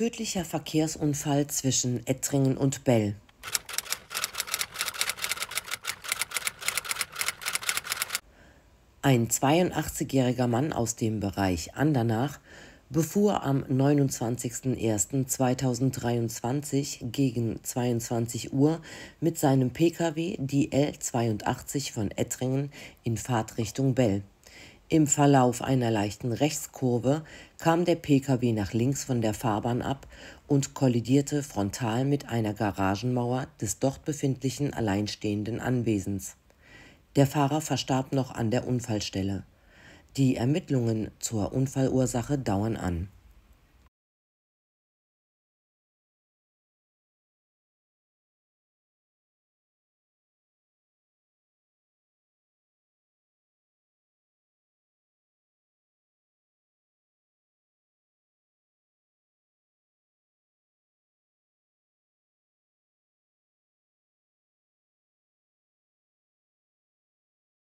Tödlicher Verkehrsunfall zwischen Ettringen und Bell. Ein 82-jähriger Mann aus dem Bereich Andernach befuhr am 29.01.2023 gegen 22 Uhr mit seinem Pkw die L82 von Ettringen in Fahrtrichtung Bell. Im Verlauf einer leichten Rechtskurve kam der Pkw nach links von der Fahrbahn ab und kollidierte frontal mit einer Garagenmauer des dort befindlichen alleinstehenden Anwesens. Der Fahrer verstarb noch an der Unfallstelle. Die Ermittlungen zur Unfallursache dauern an.